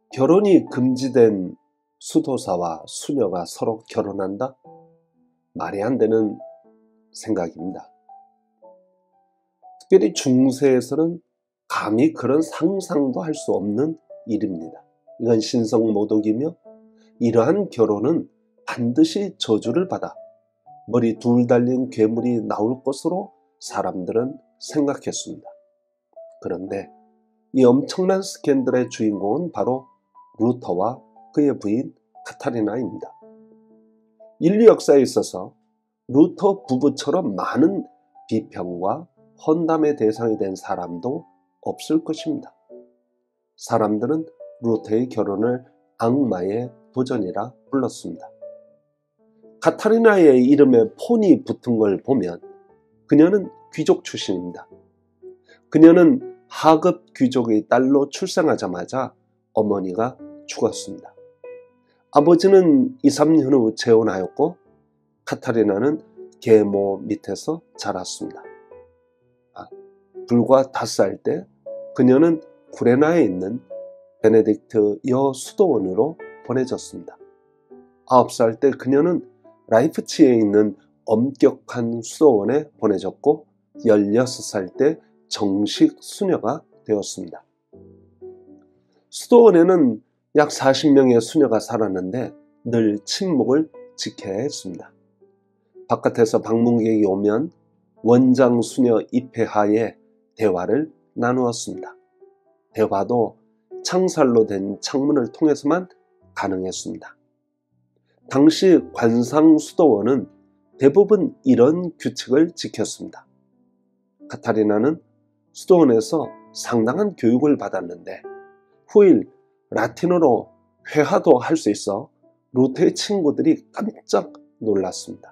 결혼이 금지된 수도사와 수녀가 서로 결혼한다? 말이 안 되는 생각입니다. 특별히 중세에서는 감히 그런 상상도 할 수 없는 일입니다. 이건 신성모독이며 이러한 결혼은 반드시 저주를 받아 머리 둘 달린 괴물이 나올 것으로 사람들은 생각했습니다. 그런데 이 엄청난 스캔들의 주인공은 바로 루터와 그의 부인 카타리나입니다. 인류 역사에 있어서 루터 부부처럼 많은 비평과 헌담의 대상이 된 사람도 없을 것입니다. 사람들은 루터의 결혼을 악마의 도전이라 불렀습니다. 카타리나의 이름에 폰이 붙은 걸 보면 그녀는 귀족 출신입니다. 그녀는 하급 귀족의 딸로 출생하자마자 어머니가 죽었습니다. 아버지는 2, 3년 후 재혼하였고 카타리나는 계모 밑에서 자랐습니다. 불과 5살 때 그녀는 구레나에 있는 베네딕트 여수도원으로 보내졌습니다. 9살 때 그녀는 라이프치히에 있는 엄격한 수도원에 보내졌고 16살 때 정식 수녀가 되었습니다. 수도원에는 약 40명의 수녀가 살았는데 늘 침묵을 지켜야 했습니다. 바깥에서 방문객이 오면 원장 수녀 입회하에 대화를 나누었습니다. 대화도 창살로 된 창문을 통해서만 가능했습니다. 당시 관상 수도원은 대부분 이런 규칙을 지켰습니다. 카타리나는 수도원에서 상당한 교육을 받았는데 후일 라틴어로 회화도 할 수 있어 루터의 친구들이 깜짝 놀랐습니다.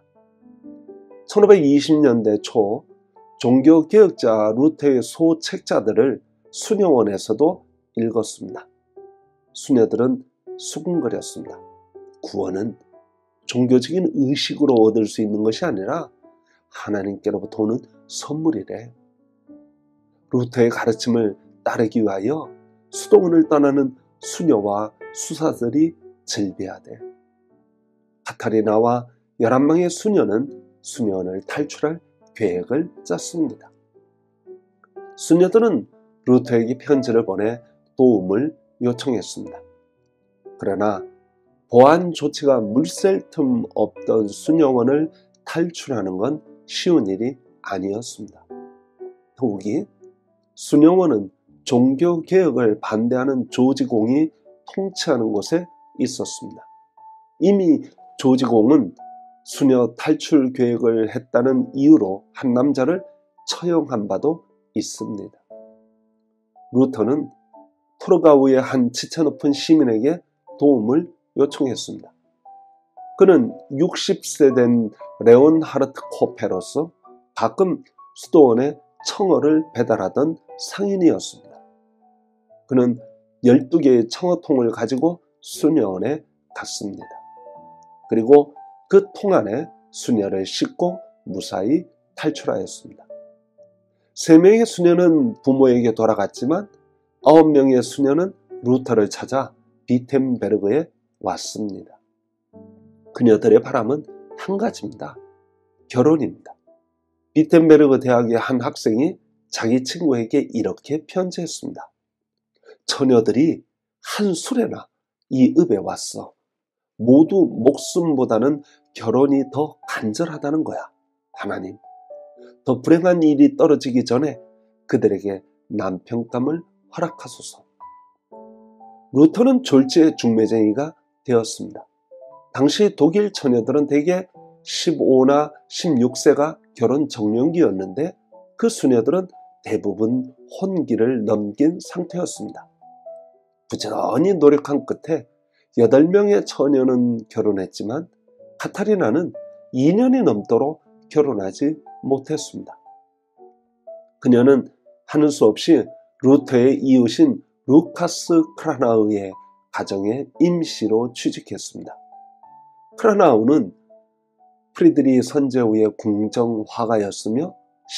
1520년대 초 종교개혁자 루터의 소책자들을 수녀원에서도 읽었습니다. 수녀들은 수군거렸습니다. 구원은 종교적인 의식으로 얻을 수 있는 것이 아니라 하나님께로부터 오는 선물이래. 루터의 가르침을 따르기 위하여 수도원을 떠나는 수녀와 수사들이 즐비하되 카타리나와 11명의 수녀는 수녀원을 탈출할 계획을 짰습니다. 수녀들은 루터에게 편지를 보내 도움을 요청했습니다. 그러나 보안 조치가 물샐 틈 없던 수녀원을 탈출하는 건 쉬운 일이 아니었습니다. 더욱이 수녀원은 종교개혁을 반대하는 조지공이 통치하는 곳에 있었습니다. 이미 조지공은 수녀 탈출 계획을 했다는 이유로 한 남자를 처형한 바도 있습니다. 루터는 토르가우의 한 지체 높은 시민에게 도움을 요청했습니다. 그는 60세 된 레온하르트 코페로서 가끔 수도원에 청어를 배달하던 상인이었습니다. 그는 12개의 청어통을 가지고 수녀원에 갔습니다. 그리고 그 통 안에 수녀를 싣고 무사히 탈출하였습니다. 3명의 수녀는 부모에게 돌아갔지만 9명의 수녀는 루터를 찾아 비텐베르그에 왔습니다. 그녀들의 바람은 한 가지입니다. 결혼입니다. 비텐베르그 대학의 한 학생이 자기 친구에게 이렇게 편지했습니다. 처녀들이 한 수레나 이 읍에 왔어. 모두 목숨보다는 결혼이 더 간절하다는 거야. 하나님, 더 불행한 일이 떨어지기 전에 그들에게 남편감을 허락하소서. 루터는 졸지의 중매쟁이가 되었습니다. 당시 독일 처녀들은 대개 15나 16세가 결혼 정년기였는데 그 수녀들은 대부분 혼기를 넘긴 상태였습니다. 부지런히 노력한 끝에 8명의 처녀는 결혼했지만 카타리나는 2년이 넘도록 결혼하지 못했습니다. 그녀는 하는 수 없이 루터의 이웃인 루카스 크라나우의 가정에 임시로 취직했습니다. 크라나우는 프리드리 선제후의 궁정 화가였으며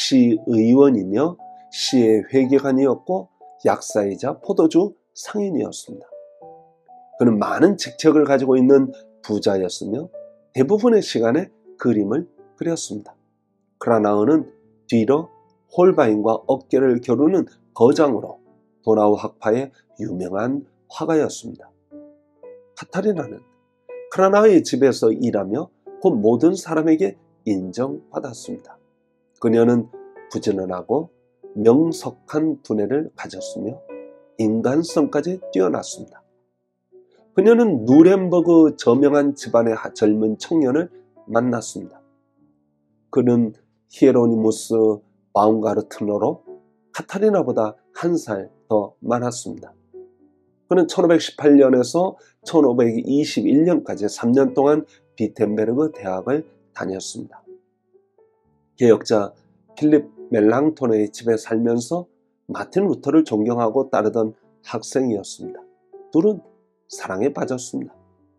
시의원이며 시의 회계관이었고 약사이자 포도주 상인이었습니다. 그는 많은 직책을 가지고 있는 부자였으며 대부분의 시간에 그림을 그렸습니다. 크라나흐는 뒤로 홀바인과 어깨를 겨루는 거장으로 도나우 학파의 유명한 화가였습니다. 카타리나는 크라나흐의 집에서 일하며 곧 모든 사람에게 인정받았습니다. 그녀는 부지런하고 명석한 두뇌를 가졌으며 인간성까지 뛰어났습니다. 그녀는 누렌버그 저명한 집안의 젊은 청년을 만났습니다. 그는 히에로니무스 바움가르트너로 카타리나보다 한 살 더 많았습니다. 그는 1518년에서 1521년까지 3년 동안 비텐베르그 대학을 다녔습니다. 개혁자 필립 멜랑톤의 집에 살면서 마틴 루터를 존경하고 따르던 학생이었습니다. 둘은 사랑에 빠졌습니다.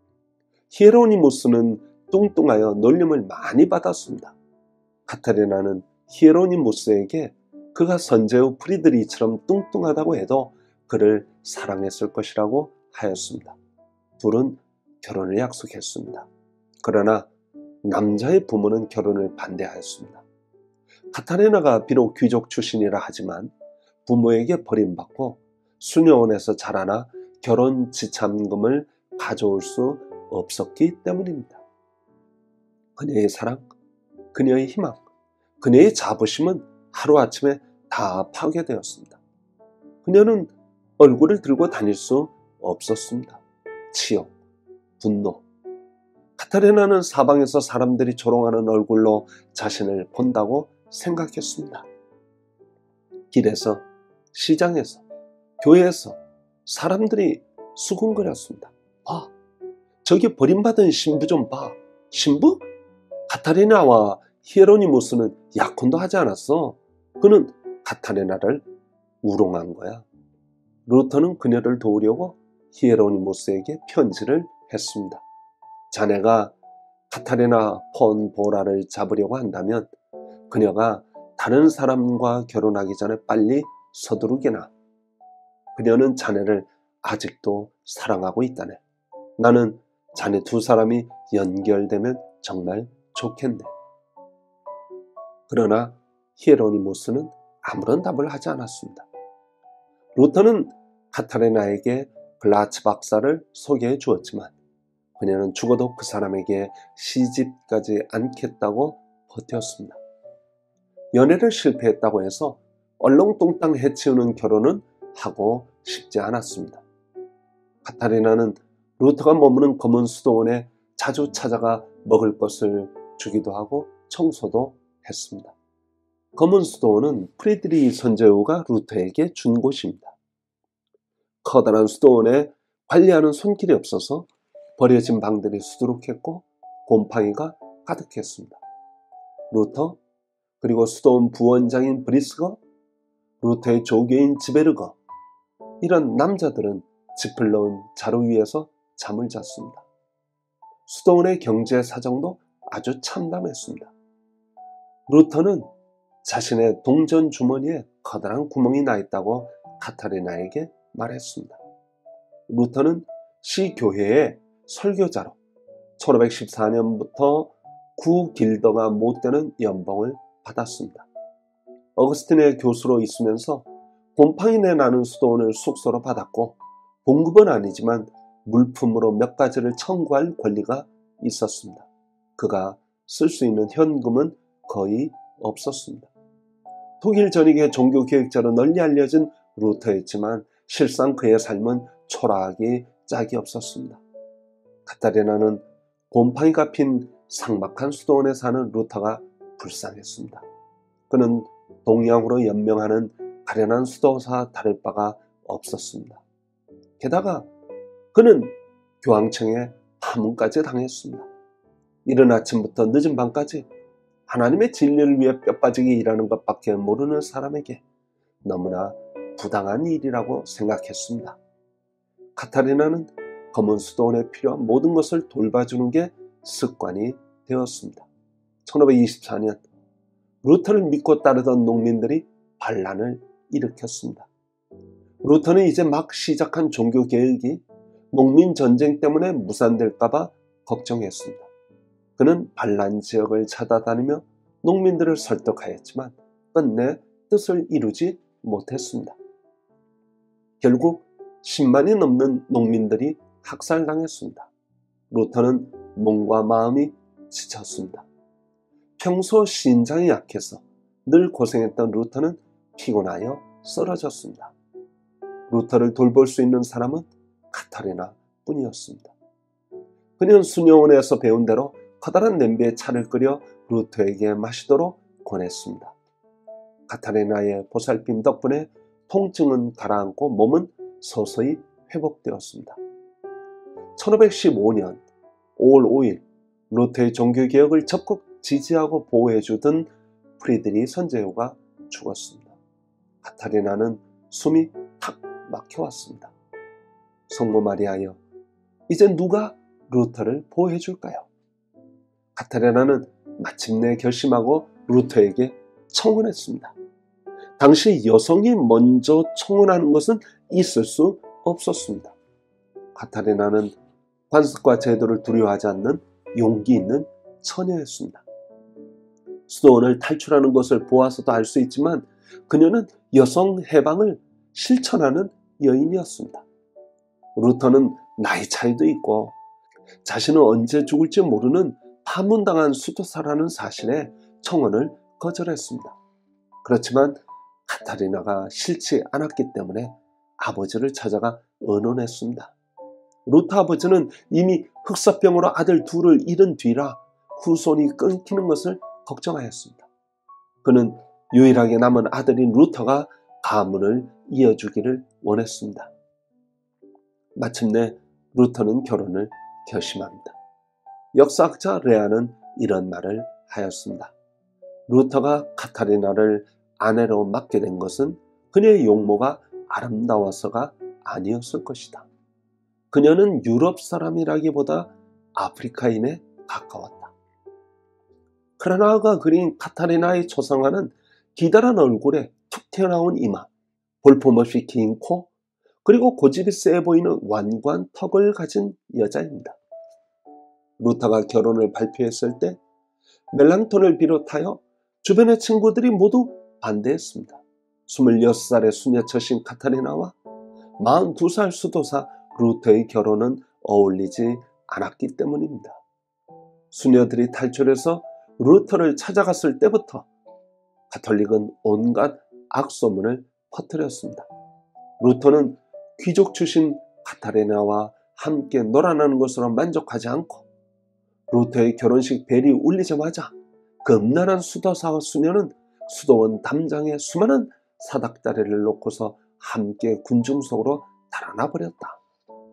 히에로니무스는 뚱뚱하여 놀림을 많이 받았습니다. 카타리나는 히에로니무스에게 그가 선제후 프리드리히처럼 뚱뚱하다고 해도 그를 사랑했을 것이라고 하였습니다. 둘은 결혼을 약속했습니다. 그러나 남자의 부모는 결혼을 반대하였습니다. 카타리나가 비록 귀족 출신이라 하지만 부모에게 버림받고 수녀원에서 자라나 결혼 지참금을 가져올 수 없었기 때문입니다. 그녀의 사랑, 그녀의 희망, 그녀의 자부심은 하루아침에 다 파괴되었습니다. 그녀는 얼굴을 들고 다닐 수 없었습니다. 치욕, 분노. 카타리나는 사방에서 사람들이 조롱하는 얼굴로 자신을 본다고 생각했습니다. 길에서, 시장에서, 교회에서 사람들이 수군거렸습니다. 봐, 저기 버림받은 신부 좀 봐. 신부? 카타리나와 히에로니무스는 약혼도 하지 않았어. 그는 카타리나를 우롱한 거야. 루터는 그녀를 도우려고 히에로니무스에게 편지를 했습니다. 자네가 카타리나 폰 보라를 잡으려고 한다면 그녀가 다른 사람과 결혼하기 전에 빨리 서두르게나. 그녀는 자네를 아직도 사랑하고 있다네. 나는 자네 두 사람이 연결되면 정말 좋겠네. 그러나 히에로니무스는 아무런 답을 하지 않았습니다. 루터는 카타리나에게 블라츠 박사를 소개해 주었지만 그녀는 죽어도 그 사람에게 시집가지 않겠다고 버텼습니다. 연애를 실패했다고 해서 얼렁뚱땅 해치우는 결혼은 하고 싶지 않았습니다. 카타리나는 루터가 머무는 검은 수도원에 자주 찾아가 먹을 것을 주기도 하고 청소도 했습니다. 검은 수도원은 프리드리히 선제후가 루터에게 준 곳입니다. 커다란 수도원에 관리하는 손길이 없어서 버려진 방들이 수두룩했고 곰팡이가 가득했습니다. 루터, 그리고 수도원 부원장인 브리스거, 루터의 조교인 지베르거, 이런 남자들은 짚을 넣은 자루 위에서 잠을 잤습니다. 수도원의 경제 사정도 아주 참담했습니다. 루터는 자신의 동전 주머니에 커다란 구멍이 나 있다고 카타리나에게 말했습니다. 루터는 시교회의 설교자로 1514년부터 9길더가 못 되는 연봉을 받았습니다. 어거스틴의 교수로 있으면서 곰팡이내 나는 수도원을 숙소로 받았고 봉급은 아니지만 물품으로 몇 가지를 청구할 권리가 있었습니다. 그가 쓸 수 있는 현금은 거의 없었습니다. 독일 전역의 종교개혁자로 널리 알려진 루터였지만 실상 그의 삶은 초라하기 짝이 없었습니다. 카타리나는 곰팡이가 핀 삭막한 수도원에 사는 루터가 불쌍했습니다. 그는 동양으로 연명하는 가련한 수도사 다를 바가 없었습니다. 게다가 그는 교황청에 파문까지 당했습니다. 이른 아침부터 늦은 밤까지 하나님의 진리를 위해 뼈빠지게 일하는 것밖에 모르는 사람에게 너무나 부당한 일이라고 생각했습니다. 카타리나는 검은 수도원에 필요한 모든 것을 돌봐주는 게 습관이 되었습니다. 1524년 루터를 믿고 따르던 농민들이 반란을 일으켰습니다. 루터는 이제 막 시작한 종교개혁이 농민 전쟁 때문에 무산될까봐 걱정했습니다. 그는 반란 지역을 찾아다니며 농민들을 설득하였지만 끝내 뜻을 이루지 못했습니다. 결국 10만이 넘는 농민들이 학살당했습니다. 루터는 몸과 마음이 지쳤습니다. 평소 신장이 약해서 늘 고생했던 루터는 피곤하여 쓰러졌습니다. 루터를 돌볼 수 있는 사람은 카타리나 뿐이었습니다. 그는 수녀원에서 배운 대로 커다란 냄비에 차를 끓여 루터에게 마시도록 권했습니다. 카타리나의 보살핌 덕분에 통증은 가라앉고 몸은 서서히 회복되었습니다. 1515년 5월 5일 루터의 종교개혁을 적극 지지하고 보호해주던 프리드리 선제후가 죽었습니다. 카타리나는 숨이 탁 막혀왔습니다. 성모 마리아여, 이제 누가 루터를 보호해줄까요? 카타리나는 마침내 결심하고 루터에게 청혼했습니다. 당시 여성이 먼저 청혼하는 것은 있을 수 없었습니다. 카타리나는 관습과 제도를 두려워하지 않는 용기 있는 처녀였습니다. 수도원을 탈출하는 것을 보아서도 알 수 있지만 그녀는 여성 해방을 실천하는 여인이었습니다. 루터는 나이 차이도 있고 자신은 언제 죽을지 모르는 파문당한 수도사라는 사실에 청혼을 거절했습니다. 그렇지만 카타리나가 싫지 않았기 때문에 아버지를 찾아가 의논했습니다. 루터 아버지는 이미 흑사병으로 아들 둘을 잃은 뒤라 후손이 끊기는 것을 걱정하였습니다. 그는 유일하게 남은 아들인 루터가 가문을 이어주기를 원했습니다. 마침내 루터는 결혼을 결심합니다. 역사학자 레아는 이런 말을 하였습니다. 루터가 카타리나를 아내로 맡게 된 것은 그녀의 용모가 아름다워서가 아니었을 것이다. 그녀는 유럽 사람이라기보다 아프리카인에 가까웠다. 크라나가 그린 카타리나의 초상화는 기다란 얼굴에 툭 튀어나온 이마, 볼품없이 긴 코, 그리고 고집이 세 보이는 완고한 턱을 가진 여자입니다. 루터가 결혼을 발표했을 때 멜랑톤을 비롯하여 주변의 친구들이 모두 반대했습니다. 26살의 수녀처신 카타리나와 42살 수도사 루터의 결혼은 어울리지 않았기 때문입니다. 수녀들이 탈출해서 루터를 찾아갔을 때부터 가톨릭은 온갖 악소문을 퍼뜨렸습니다. 루터는 귀족 출신 카타리나와 함께 놀아나는 것으로 만족하지 않고 루터의 결혼식 벨이 울리자마자 그 음란한 수도사와 수녀는 수도원 담장에 수많은 사닥다리를 놓고서 함께 군중 속으로 달아나 버렸다.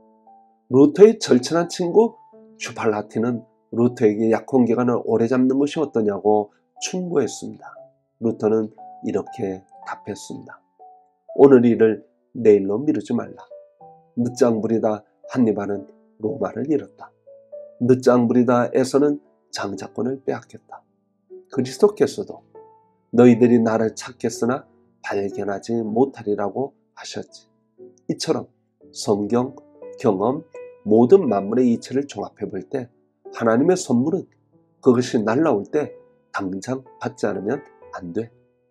루터의 절친한 친구 슈팔라티는 루터에게 약혼기간을 오래 잡는 것이 어떠냐고 충고했습니다. 루터는 이렇게 답했습니다. 오늘 일을 내일로 미루지 말라. 늦장 부리다 한니발은 로마를 잃었다. 늦장 부리다 에서는 장자권을 빼앗겼다. 그리스도께서도 너희들이 나를 찾겠으나 발견하지 못하리라고 하셨지. 이처럼 성경, 경험, 모든 만물의 이치를 종합해 볼 때 하나님의 선물은 그것이 날라올 때 당장 받지 않으면 안 돼.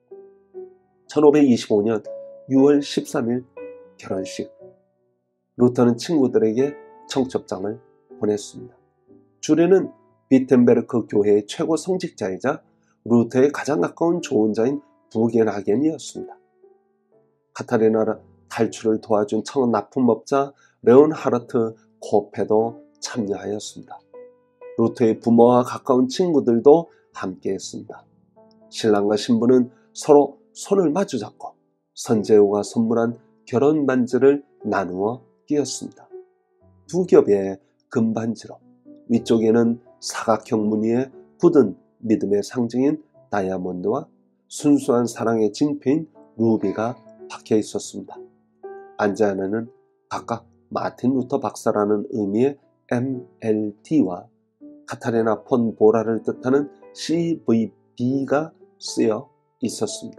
1525년 6월 13일 결혼식. 루터는 친구들에게 청첩장을 보냈습니다. 주례는 비텐베르크 교회의 최고 성직자이자 루터의 가장 가까운 조언자인 부겐하겐이었습니다. 카타리나 탈출을 도와준 청은 납품업자 레온하르트 코페도 참여하였습니다. 루터의 부모와 가까운 친구들도 함께했습니다. 신랑과 신부는 서로 손을 마주잡고 선제후가 선물한 결혼 반지를 나누어 끼었습니다. 두 겹의 금반지로 위쪽에는 사각형 무늬의 굳은 믿음의 상징인 다이아몬드와 순수한 사랑의 징표인 루비가 박혀 있었습니다. 반지 안에는 각각 마틴 루터 박사라는 의미의 MLT와 카타리나 폰 보라를 뜻하는 CVB가 쓰여 있었습니다.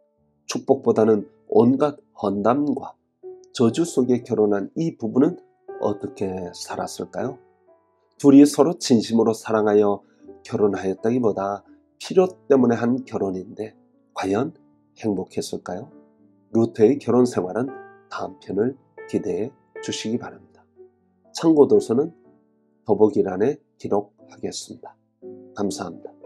축복보다는 온갖 헌담과 저주 속에 결혼한 이 부부는 어떻게 살았을까요? 둘이 서로 진심으로 사랑하여 결혼하였다기보다 필요 때문에 한 결혼인데 과연 행복했을까요? 루트의 결혼 생활은 다음 편을 기대해 주시기 바랍니다. 참고 도서는 더보기란에 기록하겠습니다. 감사합니다.